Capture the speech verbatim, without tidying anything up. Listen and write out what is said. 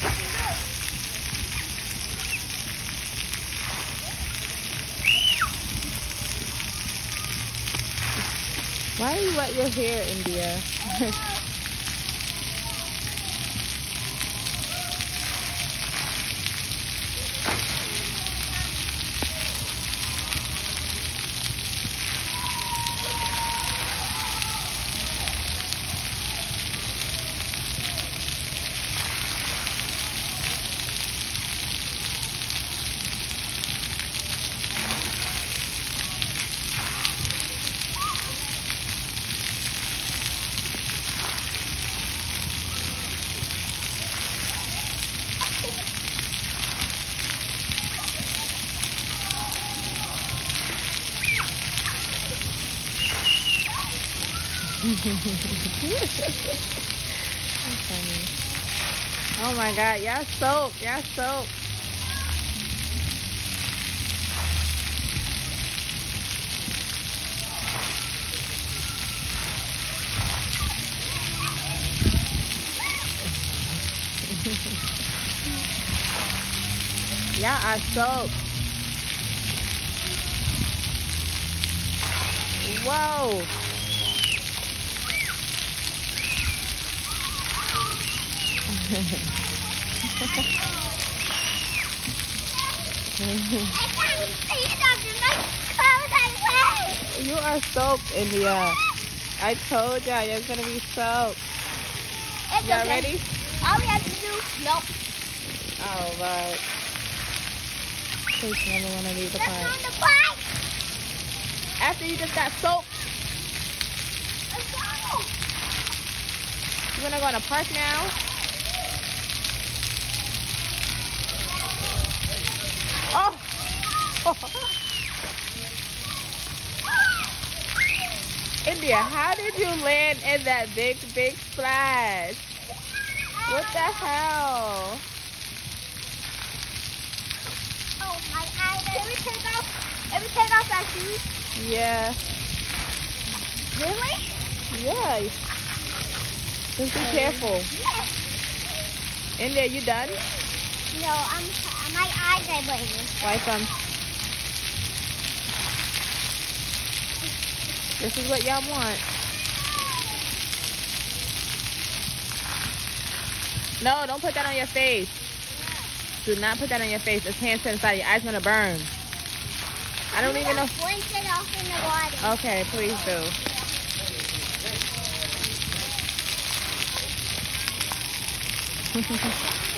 Why do you wet your hair, India? Funny. Oh my god, y'all soap, y'all soap. Y'all are soap. Whoa. You are soaked, India. I told y'all you're gonna be soaked. Y'all ready? All we have to do, nope. Oh, right. Please never want to leave the Let's park. go in the park. After you just got soaked, Let's go. you wanna go in the park now? Oh! India, how did you land in that big, big splash? What the hell? Oh my eyes. Can we take off? Can we take off our shoes? Yeah. Really? Yeah. Just be careful. Yes. India, you done? No, I'm. My eyes are bleeding. Wipe them. This is what y'all want. No, don't put that on your face. Do not put that on your face. It's hand sanitizer. Your eyes gonna burn. I don't even know. Rinse it off in the water. Okay, please do.